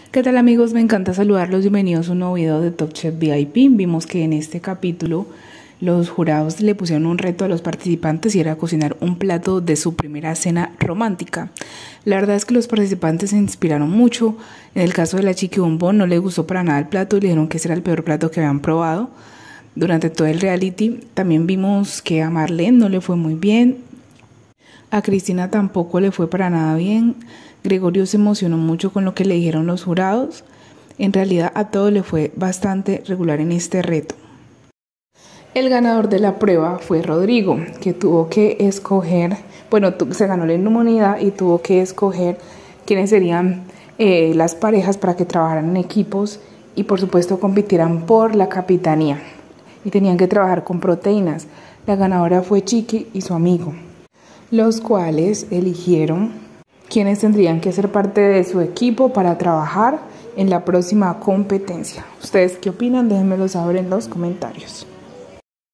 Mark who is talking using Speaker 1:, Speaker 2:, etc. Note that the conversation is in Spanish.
Speaker 1: ¿Qué tal amigos? Me encanta saludarlos. Bienvenidos a un nuevo video de Top Chef VIP. Vimos que en este capítulo los jurados le pusieron un reto a los participantes y era cocinar un plato de su primera cena romántica. La verdad es que los participantes se inspiraron mucho. En el caso de la Chiqui Bombón no le gustó para nada el plato y le dijeron que ese era el peor plato que habían probado durante todo el reality. También vimos que a Marlene no le fue muy bien. A Cristina tampoco le fue para nada bien. Gregorio se emocionó mucho con lo que le dijeron los jurados. En realidad a todos le fue bastante regular en este reto. El ganador de la prueba fue Rodrigo, que tuvo que escoger, se ganó la inmunidad y tuvo que escoger quiénes serían las parejas para que trabajaran en equipos y por supuesto compitieran por la capitanía. Y tenían que trabajar con proteínas. La ganadora fue Chiqui y su amigo, los cuales eligieron quienes tendrían que ser parte de su equipo para trabajar en la próxima competencia. ¿Ustedes qué opinan? Déjenmelo saber en los comentarios.